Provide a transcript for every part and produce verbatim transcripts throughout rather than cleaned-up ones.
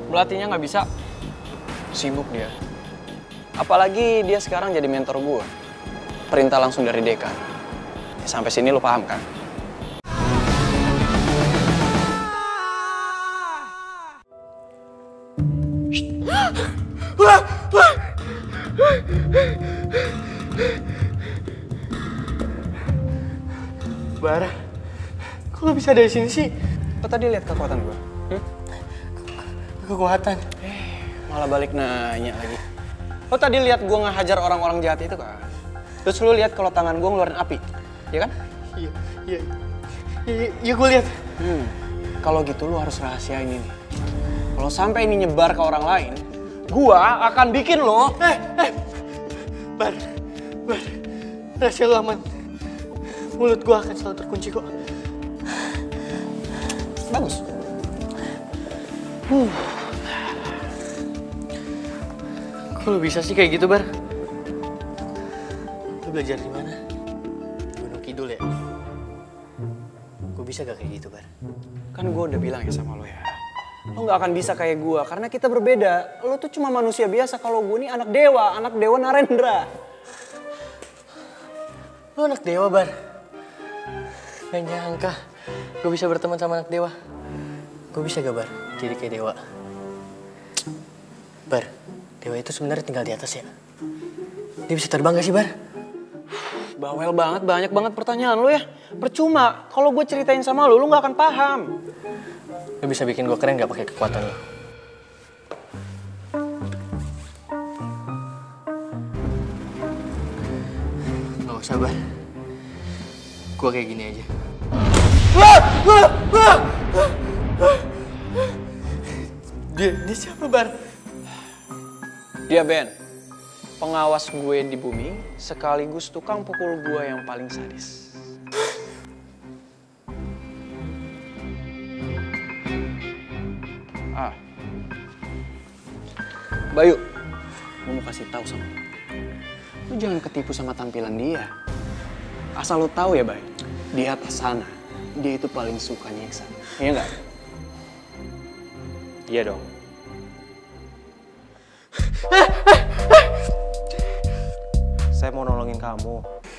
Pelatihnya nggak bisa, sibuk dia. Apalagi dia sekarang jadi mentor gue. Perintah langsung dari dekan. Ya, sampai sini lo paham kan? Bar, kok lo bisa dari sini sih? Lo tadi lihat kekuatan gue? Hmm? Kekuatan? Eh, malah balik nanya lagi. Lo tadi lihat gue ngehajar orang-orang jahat itu kan? Terus lo lihat kalau tangan gue ngeluarin api, ya kan? Iya, iya, iya, iya gue lihat. Hmm, kalau gitu lo harus rahasiain ini. Kalau sampai ini nyebar ke orang lain, gue akan bikin lo. Eh, eh, Bar, Bar, rahasia lo aman. Mulut gue akan selalu terkunci kok. Bagus. Uh. Kok lo bisa sih kayak gitu, Bar? Lo belajar di mana? Gunung Kidul ya? Gue bisa gak kayak gitu, Bar? Kan gue udah bilang ya sama lo ya. Lo gak akan bisa kayak gue, karena kita berbeda. Lo tuh cuma manusia biasa, kalau gue nih anak dewa, anak dewa Narendra. Lo anak dewa, Bar? Gak nyangka gue bisa berteman sama anak dewa. Gue bisa gak, Bar, jadi kayak dewa? Bar, dewa itu sebenarnya tinggal di atas ya? Dia bisa terbang gak sih, Bar? Bawel banget, banyak banget pertanyaan lo ya. Percuma, kalau gue ceritain sama lo, lo gak akan paham. Lo bisa bikin gue keren gak pakai kekuatan lo? Gak usah, Bar. Gue kayak gini aja. Dia, dia siapa, Bar? Dia Ben, pengawas gue di bumi, sekaligus tukang pukul gue yang paling sadis. Ah, Bayu, gue mau kasih tahu sama lo. Lu jangan ketipu sama tampilan dia. Asal lu tahu ya, Bayu, di atas sana, dia itu paling suka nyiksa. Iya nggak? Iya dong. Saya mau nolongin kamu.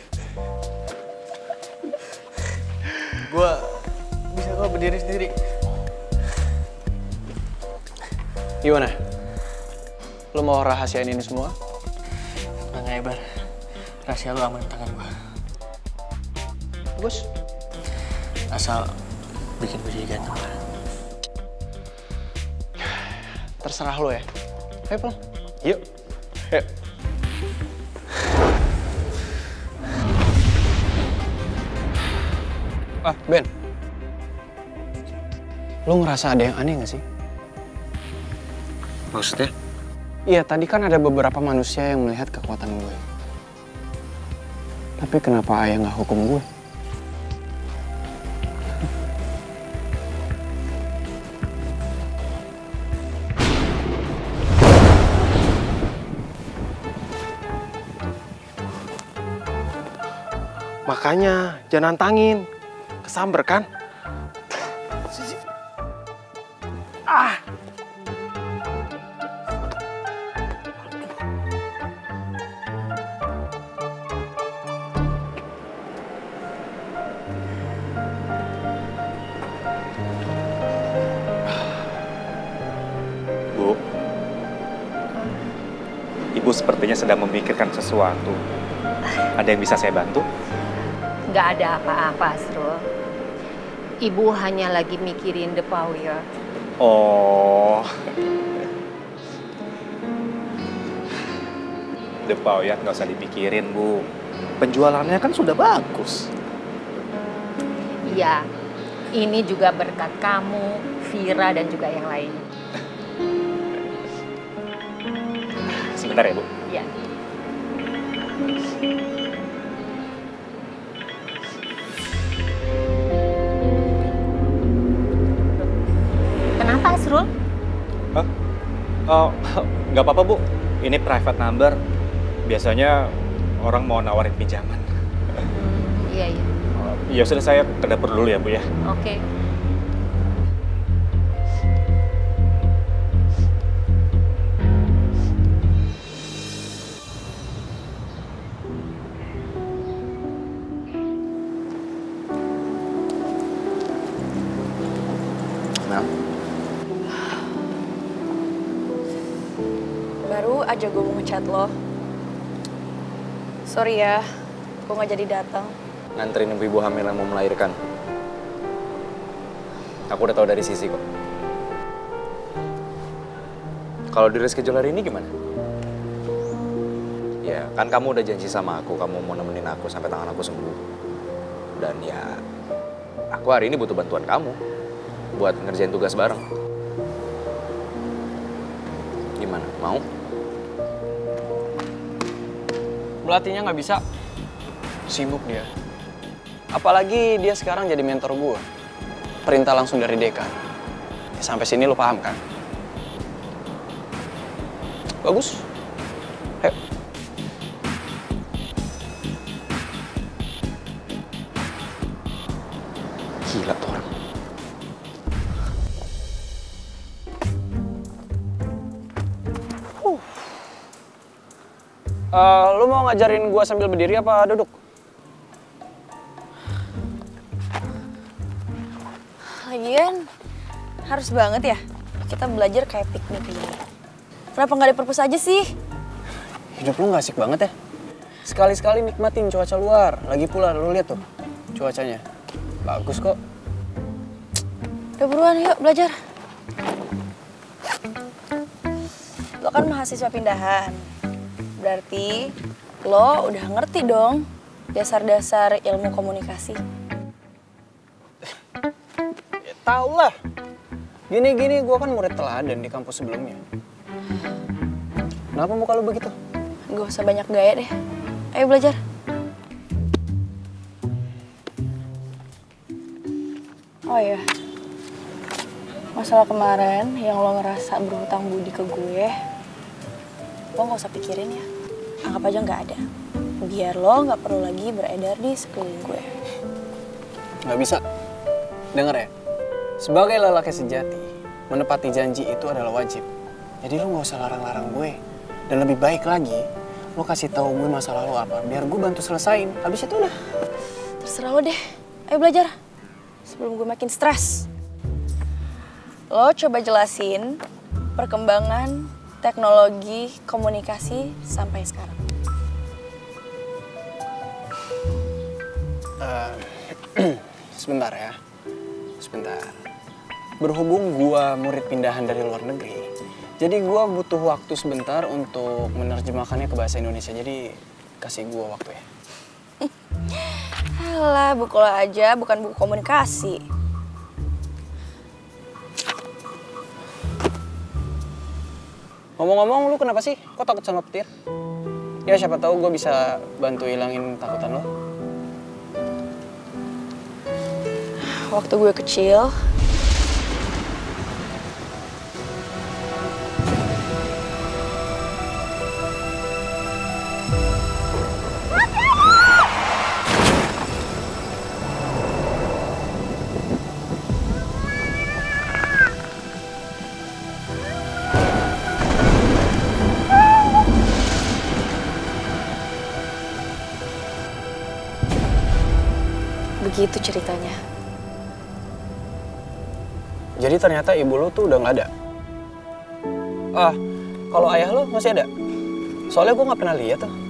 Gue bisa kok berdiri sendiri. Gimana? Lu mau rahasiain ini semua? Tenang ya, Bar. Rahasia lu aman di tangan gue. Bagus. Asal bikin gue jadi ganteng, Bar. Terserah lo ya. Ayo pulang. Yuk. Yuk. Ah, Ben. Lo ngerasa ada yang aneh gak sih? Maksudnya? Iya, tadi kan ada beberapa manusia yang melihat kekuatan gue. Tapi kenapa Ayah nggak hukum gue? Makanya jangan nantangin. Kesamber kan? Ah! Bu, Ibu sepertinya sedang memikirkan sesuatu. Ada yang bisa saya bantu? Nggak ada apa-apa, Asrul. Ibu hanya lagi mikirin The Power. Oh. The Power nggak usah dipikirin, Bu. Penjualannya kan sudah bagus. Iya, ini juga berkat kamu, Vira, dan juga yang lain. Sebentar ya, Bu. Iya. Kenapa, Asrul? Hah? Oh, nggak apa-apa, Bu. Ini private number. Biasanya orang mau nawarin pinjaman. Hmm, iya, iya. Oh, ya sudah, saya ke dapur dulu ya, Bu ya. Oke. Baru aja gue mau ngechat lo. Sorry ya, gue gak jadi datang. Nganterin ibu hamil yang mau melahirkan. Aku udah tahu dari Sisi kok. Kalau di reschedule hari ini gimana? Ya, kan kamu udah janji sama aku, kamu mau nemenin aku sampai tangan aku sembuh. Dan ya, aku hari ini butuh bantuan kamu buat ngerjain tugas bareng. Gimana, mau? Pelatihnya nggak bisa. Sibuk dia. Apalagi dia sekarang jadi mentor gue. Perintah langsung dari dekan. Ya, sampai sini lo paham kan? Bagus. Ayo. Gila tuh orang. Uh, lu mau ngajarin gua sambil berdiri apa duduk? Lagian, harus banget ya kita belajar kayak piknik gini. Kenapa nggak ada purpose aja sih? Hidup lu nggak asik banget ya? Sekali-sekali nikmatin cuaca luar. Lagi pula lu lihat tuh cuacanya. Bagus kok. Udah buruan yuk belajar. Lo kan mahasiswa pindahan. Berarti lo udah ngerti dong dasar-dasar ilmu komunikasi. Ya, tau lah. Gini-gini gua kan murid teladan di kampus sebelumnya. Kenapa muka lu begitu? Gak usah banyak gaya deh. Ayo belajar. Oh iya. Masalah kemarin yang lo ngerasa berhutang budi ke gue, lo gak usah pikirin ya. Anggap aja gak ada. Biar lo gak perlu lagi beredar di sekeliling gue. Gak bisa. Dengar ya. Sebagai lelaki sejati, menepati janji itu adalah wajib. Jadi lo gak usah larang-larang gue. Dan lebih baik lagi, lo kasih tahu gue masalah lo apa. Biar gue bantu selesain. Habis itu udah. Terserah lo deh. Ayo belajar. Sebelum gue makin stres. Lo coba jelasin perkembangan teknologi komunikasi sampai sekarang. Uh, sebentar ya, sebentar. Berhubung gua murid pindahan dari luar negeri, jadi gua butuh waktu sebentar untuk menerjemahkannya ke bahasa Indonesia. Jadi kasih gua waktu ya. Alah, buku lo aja bukan buku komunikasi. Ngomong-ngomong, lu kenapa sih? Kok takut sama petir? Ya siapa tahu gue bisa bantu hilangin takutan lo. Waktu gue kecil, begitu ceritanya. Jadi ternyata ibu lo tuh udah nggak ada. Ah, kalau ayah lo masih ada? Soalnya gue nggak pernah lihat tuh.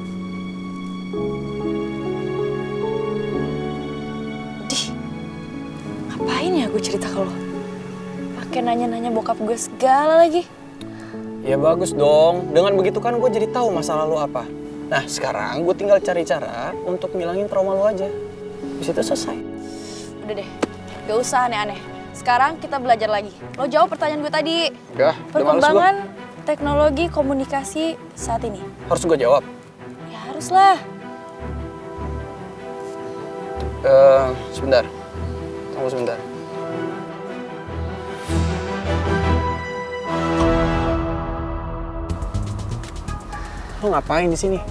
Dih, ngapain ya gue cerita ke lo? Pakai nanya-nanya bokap gue segala lagi. Ya bagus dong. Dengan begitu kan gue jadi tahu masalah lo apa. Nah sekarang gue tinggal cari cara untuk ngilangin trauma lo aja. Di situ selesai. Udah deh, gak usah aneh-aneh. Sekarang kita belajar lagi. Lo jawab pertanyaan gue tadi. Udah, perkembangan teknologi komunikasi saat ini. Harus gue jawab? Ya haruslah. Uh, sebentar. Tunggu sebentar. Lo ngapain di sini?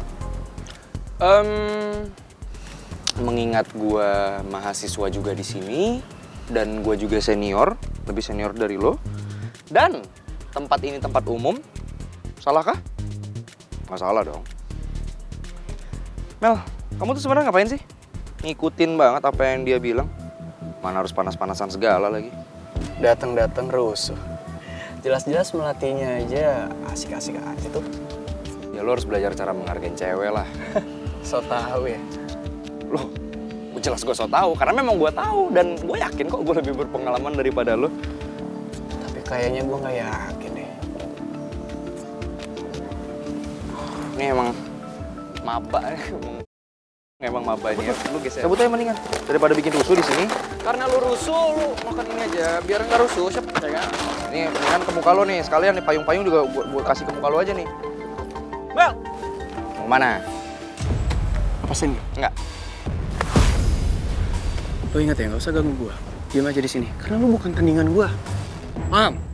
Um, mengingat gue mahasiswa juga di sini dan gue juga senior, lebih senior dari lo, dan tempat ini tempat umum, salahkah? Nggak salah dong. Mel, kamu tuh sebenarnya ngapain sih? Ngikutin banget apa yang dia bilang. Mana harus panas-panasan segala lagi. Datang-datang rusuh. Jelas-jelas melatihnya aja asik-asik aja tuh. Ya lo harus belajar cara menghargai cewek lah. So tau ya. Loh, jelas gue so tau, karena memang gue tahu dan gue yakin kok gue lebih berpengalaman daripada lo. Tapi kayaknya gue nggak yakin deh. Ini emang maba, emang maba nih ya. Lu geser. Cabut aja mendingan daripada bikin rusuh di sini. Karena lu rusuh, lu makan ini aja biar nggak rusuh, siap ya kan? Ini mendingan ke muka lo nih, sekalian nih payung-payung juga gue, gue kasih ke muka lo aja nih. Bel, mau mana? Apa sih? Enggak. Lo ingat ya, nggak usah ganggu gue. Diam aja di sini, karena lo bukan tandingan gue. Mam.